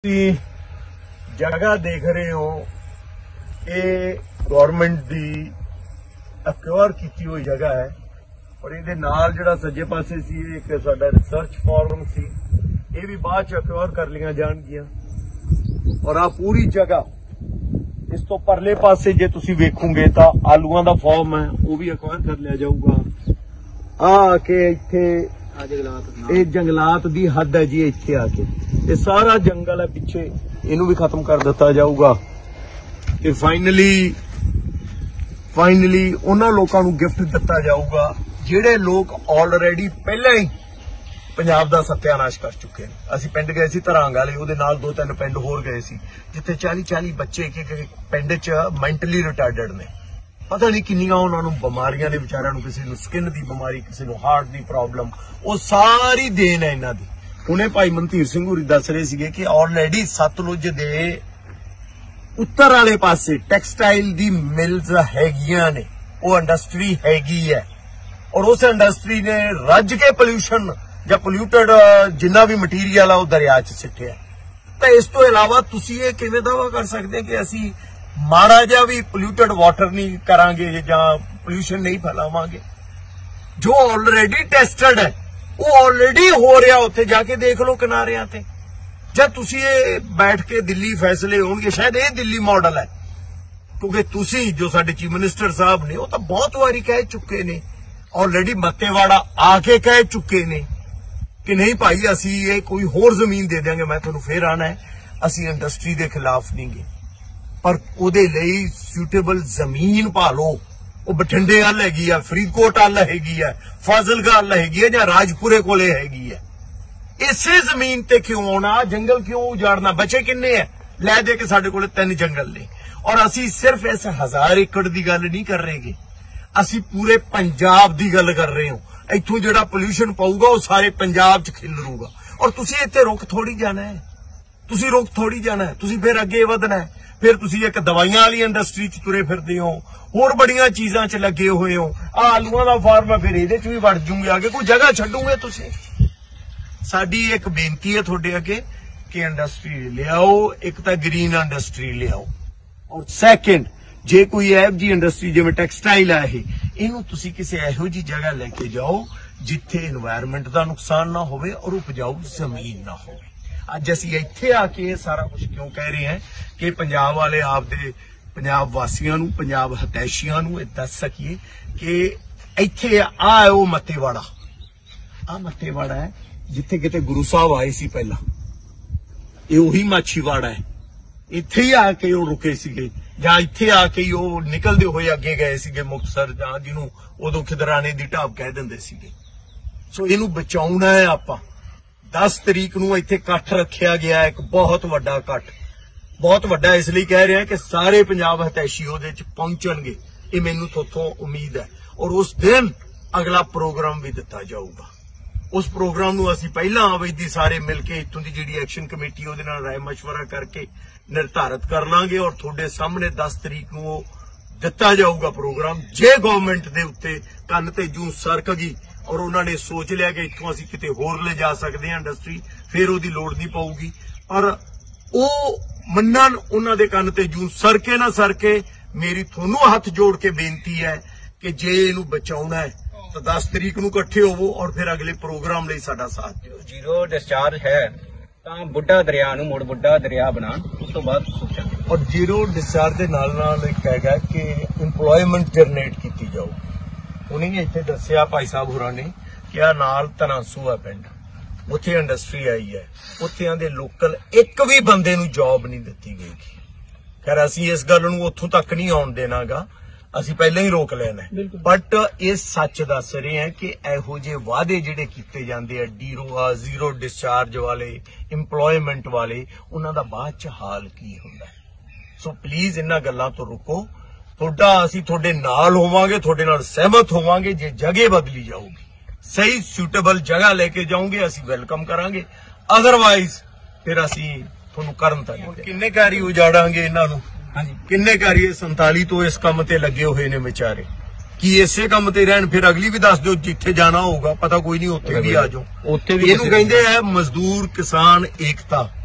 जगह देख रहे हो ये गवर्नमेंट दी एक्वायर की हुई जगह है और ये नाल जिहड़ा सज्जे पासे सी एक साडा रिसर्च फॉर्म सी ये भी बाद च एक्वायर कर लिया जाणगियां और आ पूरी जगह इस तो परले पासे जे तुसीं वेखोगे तो आलूआं दा फॉर्म है वो भी एक्वायर कर लिया जाऊगा। आके इत्थे ये जंगलात दी हद है जी, इत्थे आके ये सारा जंगल है पिछे इनू भी खत्म कर दिता जाऊगा। ते फाइनली उन्हां लोकां नूं गिफ्ट दिता जाऊगा जिहड़े लोग ऑलरेडी पहले ही पंजाब दा सत्यानाश कर चुके हैं। असीं पिंड गए सी धरांग वाले, उहदे नाल 2-3 पिंड होर गए सी जिथे 40-40 बच्चे एक पिंड च मैंटली रिटार्डेड ने। पता नहीं किन्नियां उन्हां नूं बीमारियां ने, विचारियां नूं किसी नूं स्किन दी बीमारी, किसी नूं हार्ट दी प्रॉब्लम, वो सारी देन है इन्हां दी। हुणे भाई मनधीर सिंह होरी दस रहे सीगे कि ऑलरेडी सतलुज दे उत्तर वाले पासे टैक्सटाइल दी मिल्स हैगियां ने, वो इंडस्ट्री हैगी है और उस इंडस्ट्री ने रज के पोल्यूशन या पोल्यूटेड जिन्ना भी मटीरियल है वो दरिया च सिੱਟਿਆ। तो इस तो इलावा तुसीं ये किवें दावा कर सकते कि असीं माड़ा जिहा भी पोल्यूटेड वाटर नहीं करांगे या पोल्यूशन नहीं फैलावांगे? जो ऑलरेडी टेस्टेड है वो ऑलरेडी हो रहा, उत्थे जाके देख लो किनारियां ते। जब तुसीं ये बैठ के दिल्ली फैसले होणगे, शायद ये दिल्ली मॉडल है, क्योंकि तुसीं जो साडे चीफ मिनिस्टर साहब ने वो तो बहुत वारी कह चुके ने, ऑलरेडी मत्तेवाड़ा आके कह चुके ने कि नहीं भाई असी ये कोई होर जमीन दे देंगे। मैं तुहानूं फिर आना है, असी इंडस्ट्री के खिलाफ नहीं गे, पर उहदे लई सूटेबल जमीन भालो। वो बठिंडे अल हैगी है, फरीदकोट अल हैगी है, फाजिलका अल हैगी है, या राजपुरे कोले हैगी है। इसे जमीन ते क्यों आना, जंगल क्यों उजाड़ना? बचे किन्ने है? लै दे के साडे कोले 3 जंगल ने और असी सिर्फ इस 1000 एकड़ की गल नहीं कर रहे, असी पूरे पंजाब की गल कर रहे हो। इत्थों जिहड़ा पोल्यूशन पाऊगा वो सारे पंजाब च खिलरूगा और तुसीं इत्थे रुक थोड़ी जाना है, तुसीं रुक थोड़ी जाना है, तुसीं फिर अगे वधना है। फिर तुसीं एक दवाइयां वाली इंडस्ट्री च तुरे फिरदे हो, होर बड़ियां चीजां च लगे हुए हो। आलूआं दा फार्म है, फिर इहदे च भी वड़ जूंगे, आगे कोई जगह छड्डोगे तुसीं? साडी एक बेनती है तुहाडे अगे कि इंडस्ट्री लियाओ, एक तां ग्रीन इंडस्ट्री लियाओ और सैकेंड जे कोई ऐप जी इंडस्ट्री जिवें टैक्सटाइल है इनू तुसी किसी इहो जी जगह लेके जाओ जिथे एनवायरमेंट का नुकसान ना होवे और उपजाऊ जमीन ना होवे। अज असीं इत्थे आके सारा कुछ क्यों कह रहे हैं कि पंजाब वाले आपदे पंजाब वासियां नूं, पंजाब हतैशियां नूं ये दस सकीए कि इत्थे आ वो मत्तेवाड़ा, आ मत्तेवाड़ा है जिथे किते गुरु साहब आए सी पहला, ये उही माछीवाड़ा है। इत्थे ही आके वो रुके सीगे ਜਾਂ ਇੱਥੇ आ के ਉਹ ਨਿਕਲਦੇ ਹੋਏ ਅੱਗੇ ਗਏ ਸੀਗੇ ਮੁਕਤਸਰ, ਜਾਂ ਜਿਹਨੂੰ ਉਦੋਂ ਖਿਦਰਾਣੇ ਦੀ ਢਾਬ ਕਹਿ ਦਿੰਦੇ ਸੀਗੇ। ਸੋ ਇਹਨੂੰ ਬਚਾਉਣਾ ਹੈ ਆਪਾਂ। 10 ਤਰੀਕ ਨੂੰ ਇੱਥੇ ਇਕੱਠ ਰੱਖਿਆ ਗਿਆ, ਇੱਕ ਬਹੁਤ ਵੱਡਾ ਇਕੱਠ, ਬਹੁਤ ਵੱਡਾ ਇਸ ਲਈ ਕਹਿ ਰਿਹਾ ਕਿ ਸਾਰੇ ਪੰਜਾਬ ਹਤੈਸ਼ੀ ਉਹਦੇ ਚ ਪਹੁੰਚਣਗੇ, ਇਹ ਮੈਨੂੰ ਥੋਥੋਂ ਉਮੀਦ ਹੈ। ਔਰ ਉਸ ਦਿਨ ਅਗਲਾ ਪ੍ਰੋਗਰਾਮ ਵੀ ਦਿੱਤਾ ਜਾਊਗਾ। उस प्रोग्राम नूं असीं पहलां अवैधी सारे मिलके इत्थों दी जिहड़ी एक्शन कमेटी उहदे नाल राय मशवरा करके निर्धारित कर लांगे और तुहाडे सामने 10 तरीक नूं दिता जाऊगा प्रोग्राम। जे गवर्नमेंट दे उत्ते कंन ते जूं सरक गई और उन्होंने सोच लिया कि इत्थों असीं किते होर ले जा सकदे हां इंडस्ट्री, फिर उहदी लोड़ नहीं पऊगी। पर ओह मन्नन उन्हां दे कंन ते जूं सरके ना सरके, मेरी तुहानूं हथ जोड़ के बेनती है कि जे इहनूं बचाउणा है तो 10 तरीक नूं इकट्ठे होवो और फिर अगले प्रोग्राम लई साडा साथ दिओ। जीरो डिस्चार्ज है तां बुढ़ा दरिया नूं मुड़ बुढ़ा दरिया बनाण, उस तो बाद सोचांगे। और जीरो डिस्चार्ज दे नाल नाल इक हैगा कि इंप्लॉयमेंट जनरेट कीती जाओ। उन्हें इत्थे दस्सिया भाई साहब होरां ने कि आ नाल तनासू है पिंड, उत्थे इंडस्ट्री आई है, उत्थे दे लोकल एक भी बंदे नूं जॉब नहीं दित्ती गई। खैर असीं इस गल नूं उत्थों तक नहीं आउण देनागा, असीं पहले ही रोक लेना है। बट ये सच दस रहे हैं कि इहो जे वादे जिहड़े कीते जांदे आ जीरो डिस्चार्ज वाले, इंप्लॉयमेंट वाले, उन्हां दा बाद च हाल की हुंदा है। सो प्लीज इन्हां गल्लां तो रुको। तुहाडा असीं तुहाडे नाल होवांगे, तुहाडे नाल सहमत होवांगे जे जगह बदली जाऊगी, सही सूटेबल जगह लेके जाओगे, असीं वेलकम करांगे। अदरवाइज फिर असीं तुहानूं करन तां नहीं। किन्ने कारी उजाड़ांगे इन्हां नूं? किन्ने कारी 47 तो इस काम ते लगे हुए ने बेचारे, कि इसे काम ते रहन। फिर अगली भी दस दो जिथे जाना होगा, पता कोई नहीं उत्थे भी आ जाओ। इहनूं कहिंदे है मजदूर किसान एकता।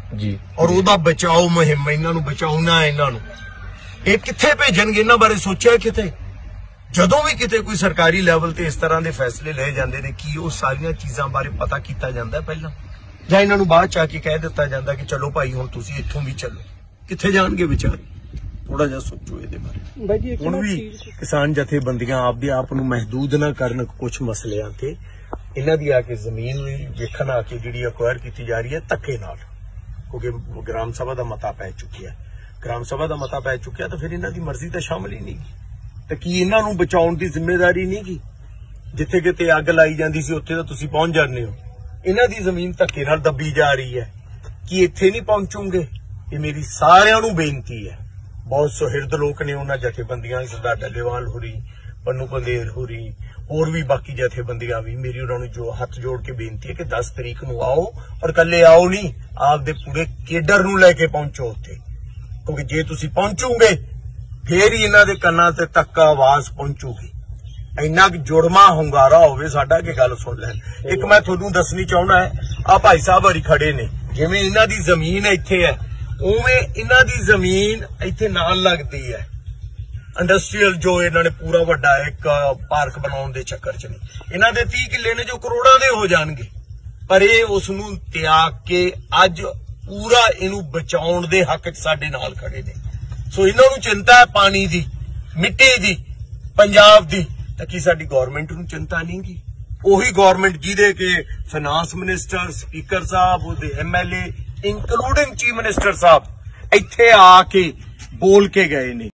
ਜੀ ਔਰ ਉਹਦਾ ਬਚਾਓ ਮੁਹਿੰਮ, ਇਹਨਾਂ ਨੂੰ ਬਚਾਉਣਾ, ਇਹਨਾਂ ਨੂੰ ਇਹ ਕਿੱਥੇ ਭੇਜਣਗੇ, ਇਹਨਾਂ ਬਾਰੇ ਸੋਚਿਆ ਕਿਤੇ? ਜਦੋਂ ਵੀ ਕਿਤੇ ਕੋਈ ਸਰਕਾਰੀ ਲੈਵਲ ਤੇ ਇਸ ਤਰ੍ਹਾਂ ਦੇ ਫੈਸਲੇ ਲਏ ਜਾਂਦੇ ਨੇ, ਕੀ ਉਹ ਸਾਰੀਆਂ ਚੀਜ਼ਾਂ ਬਾਰੇ ਪਤਾ ਕੀਤਾ ਜਾਂਦਾ ਪਹਿਲਾਂ, ਜਾਂ ਇਹਨਾਂ ਨੂੰ ਬਾਅਦ ਚ ਆ ਕੇ ਕਹਿ ਦਿੱਤਾ ਜਾਂਦਾ ਕਿ ਚਲੋ ਭਾਈ ਹੁਣ ਤੁਸੀਂ ਇੱਥੋਂ ਵੀ ਚੱਲੋ? ਕਿੱਥੇ ਜਾਣਗੇ ਵਿਚਾਰੇ? ਥੋੜਾ ਜਿਹਾ ਸੋਚੋ ਇਹਦੇ ਬਾਰੇ। ਹੁਣ ਵੀ ਕਿਸਾਨ ਜਥੇਬੰਦੀਆਂ ਆਪਦੇ ਆਪ ਨੂੰ ਮਹਿਦੂਦ ਨਾ ਕਰਨ ਕੁਝ ਮਸਲਿਆਂ ਤੇ, ਇਹਨਾਂ ਦੀ ਆ ਕੇ ਜ਼ਮੀਨ ਵੀ ਵੇਖਣ ਆ ਕੇ ਜਿਹੜੀ ਅਕਵਾਇਰ ਕੀਤੀ ਜਾ ਰਹੀ ਹੈ ਧੱਕੇ ਨਾਲ, ਕਿਉਂਕਿ ਗ੍ਰਾਮ ਸਭਾ ਦਾ ਮਤਾ ਪੈ ਚੁੱਕਿਆ, ਗ੍ਰਾਮ ਸਭਾ ਦਾ ਮਤਾ ਪੈ ਚੁੱਕਿਆ ਤਾਂ ਫਿਰ ਇਹਨਾਂ ਦੀ ਮਰਜ਼ੀ ਤਾਂ ਸ਼ਾਮਲ ਹੀ ਨਹੀਂ ਗੀ। ਤੇ ਕੀ ਇਹਨਾਂ ਨੂੰ ਬਚਾਉਣ ਦੀ ਜ਼ਿੰਮੇਵਾਰੀ ਨਹੀਂ ਗੀ? ਜਿੱਥੇ ਕਿਤੇ ਅੱਗ ਲਾਈ ਜਾਂਦੀ ਸੀ ਉੱਥੇ ਤਾਂ ਤੁਸੀਂ ਪਹੁੰਚ ਜਾਂਦੇ ਹੋ, ਇਹਨਾਂ ਦੀ ਜ਼ਮੀਨ ਧੱਕੇ ਨਾਲ ਦੱਬੀ ਜਾ ਰਹੀ ਹੈ, ਕੀ ਇੱਥੇ ਨਹੀਂ ਪਹੁੰਚੋਗੇ? ਇਹ ਮੇਰੀ ਸਾਰਿਆਂ ਨੂੰ ਬੇਨਤੀ ਹੈ। ਬਹੁਤ ਸੁਹਿਰਦ ਲੋਕ ਨੇ ਉਹਨਾਂ ਜਥੇਬੰਦੀਆਂ, ਸਰਦਾਰ ਡੱਲੇਵਾਲ ਹੋਰੀ, ਪੰਨੂ ਪੰਦੇਰ ਹੋਰੀ, ਹੋਰ ਵੀ ਬਾਕੀ ਜਥੇਬੰਦੀਆਂ ਵੀ, ਮੇਰੀ ਉਹਨਾਂ ਨੂੰ ਜੋ ਹੱਥ ਜੋੜ ਕੇ ਬੇਨਤੀ ਹੈ ਕਿ 10 ਤਰੀਕ ਨੂੰ ਆਓ, ਔਰ ਇਕੱਲੇ ਆਓ ਨਹੀਂ, ਆਪਦੇ ਪੂਰੇ ਕੇਡਰ ਨੂੰ ਲੈ ਕੇ ਪਹੁੰਚੋ ਉੱਥੇ, ਕਿਉਂਕਿ ਜੇ ਤੁਸੀਂ ਪਹੁੰਚੋਗੇ ਫੇਰ ਹੀ ਇਹਨਾਂ ਦੇ ਕੰਨਾਂ ਤੇ ਤੱਕ ਆਵਾਜ਼ ਪਹੁੰਚੂਗੀ। ਇੰਨਾ ਜੁੜਮਾ ਹੁੰਗਾਰਾ ਹੋਵੇ ਸਾਡਾ ਕਿ ਗੱਲ ਸੁਣ ਲੈਣ। ਇੱਕ ਮੈਂ ਤੁਹਾਨੂੰ ਦੱਸਣੀ ਚਾਹੁੰਦਾ ਹੈ, ਆ ਭਾਈ ਸਾਹਿਬ ਹਰੀ ਖੜੇ ਨੇ, ਜਿਵੇਂ ਇਹਨਾਂ ਦੀ ਜ਼ਮੀਨ ਇੱਥੇ ਹੈ ਉਵੇਂ ਇਹਨਾਂ ਦੀ ਜ਼ਮੀਨ ਇੱਥੇ ਨਾਲ ਲੱਗਦੀ ਹੈ ਇੰਡਸਟਰੀਅਲ, ਜੋ ਇਹਨਾਂ ਨੇ ਪੂਰਾ ਵੱਡਾ ਇੱਕ ਪਾਰਕ ਬਣਾਉਣ ਦੇ ਚੱਕਰ 'ਚ ਨਹੀਂ, ਇਹਨਾਂ ਦੇ 30 ਕਿੱਲੇ ਨੇ ਜੋ ਕਰੋੜਾਂ ਦੇ ਹੋ ਜਾਣਗੇ, ਪਰ ਇਹ ਉਸ ਨੂੰ ਤਿਆਗ ਕੇ ਅੱਜ ਪੂਰਾ ਇਹਨੂੰ ਬਚਾਉਣ ਦੇ ਹੱਕ 'ਚ ਸਾਡੇ ਨਾਲ ਖੜੇ ਨੇ। ਸੋ ਇਹਨਾਂ ਨੂੰ ਚਿੰਤਾ ਹੈ ਪਾਣੀ ਦੀ, ਮਿੱਟੀ ਦੀ, ਪੰਜਾਬ ਦੀ, ਤਾਂ ਕੀ ਸਾਡੀ ਗਵਰਨਮੈਂਟ ਨੂੰ ਚਿੰਤਾ ਨਹੀਂ ਗੀ? ਉਹੀ ਗਵਰਨਮੈਂਟ ਜਿਹਦੇ ਕਿ ਫਾਈਨਾਂਸ ਮਿਨਿਸਟਰ, ਸਪੀਕਰ ਸਾਹਿਬ, ਉਹਦੇ MLA ਇੰਕਲੂਡਿੰਗ ਚੀਫ ਮਿਨਿਸਟਰ ਸਾਹਿਬ ਇੱਥੇ ਆ ਕੇ ਬੋਲ ਕੇ ਗਏ ਨੇ।